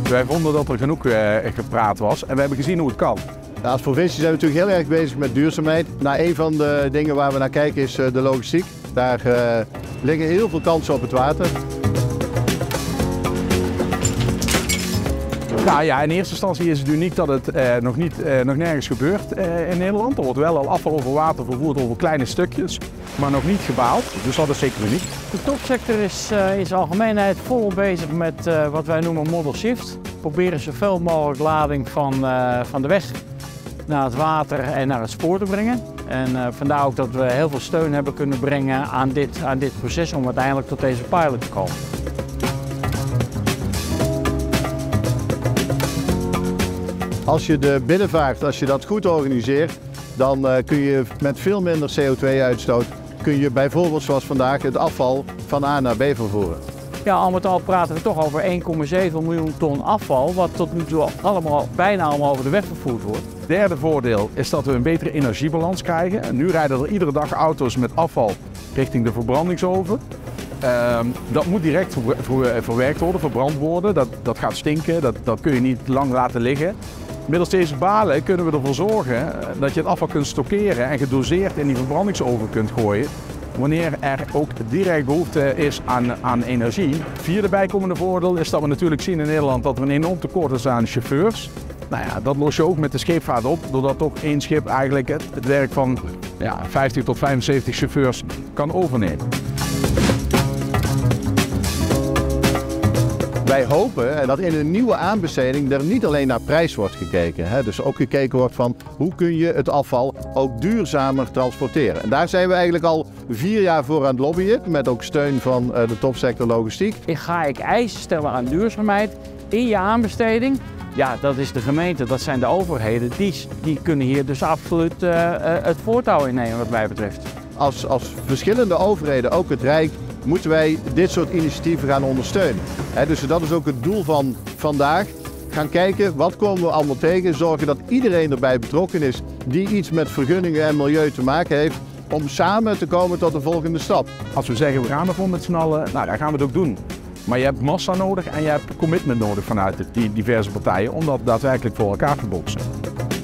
Wij vonden dat er genoeg gepraat was en we hebben gezien hoe het kan. Ja, als provincie zijn we natuurlijk heel erg bezig met duurzaamheid. Nou, een van de dingen waar we naar kijken is de logistiek. Daar liggen heel veel kansen op het water. Nou ja, in eerste instantie is het uniek dat het nog nergens gebeurt in Nederland. Er wordt wel al afval over water vervoerd over kleine stukjes, maar nog niet gebaald. Dus dat is zeker uniek. De topsector is in zijn algemeenheid volop bezig met wat wij noemen modal shift. Proberen zoveel mogelijk lading van de weg naar het water en naar het spoor te brengen. En vandaar ook dat we heel veel steun hebben kunnen brengen aan dit proces om uiteindelijk tot deze pilot te komen. Als je de binnenvaart, als je dat goed organiseert, dan kun je met veel minder CO2-uitstoot kun je bijvoorbeeld zoals vandaag het afval van A naar B vervoeren. Ja, al met al praten we toch over 1,7 miljoen ton afval, wat tot nu toe bijna allemaal over de weg vervoerd wordt. Het derde voordeel is dat we een betere energiebalans krijgen. En nu rijden er iedere dag auto's met afval richting de verbrandingsoven. Dat moet direct verwerkt worden, verbrand worden. Dat gaat stinken, dat kun je niet lang laten liggen. Middels deze balen kunnen we ervoor zorgen dat je het afval kunt stockeren en gedoseerd in die verbrandingsoven kunt gooien. Wanneer er ook direct behoefte is aan energie. Vierde bijkomende voordeel is dat we natuurlijk zien in Nederland dat er een enorm tekort is aan chauffeurs. Nou ja, dat los je ook met de scheepvaart op, doordat toch één schip eigenlijk het werk van 50 tot 75 chauffeurs kan overnemen. Wij hopen dat in een nieuwe aanbesteding er niet alleen naar prijs wordt gekeken. Dus ook gekeken wordt van hoe kun je het afval ook duurzamer transporteren. En daar zijn we eigenlijk al 4 jaar voor aan het lobbyen, met ook steun van de topsector logistiek. Ga ik eisen stellen aan duurzaamheid in je aanbesteding? Ja, dat is de gemeente, dat zijn de overheden. Die kunnen hier dus absoluut het voortouw innemen wat mij betreft. Als verschillende overheden, ook het Rijk, moeten wij dit soort initiatieven gaan ondersteunen. Dus dat is ook het doel van vandaag. Gaan kijken, wat komen we allemaal tegen? Zorgen dat iedereen erbij betrokken is die iets met vergunningen en milieu te maken heeft. Om samen te komen tot de volgende stap. Als we zeggen we gaan ervoor met z'n allen, nou dan gaan we het ook doen. Maar je hebt massa nodig en je hebt commitment nodig vanuit die diverse partijen om dat daadwerkelijk voor elkaar te boksen.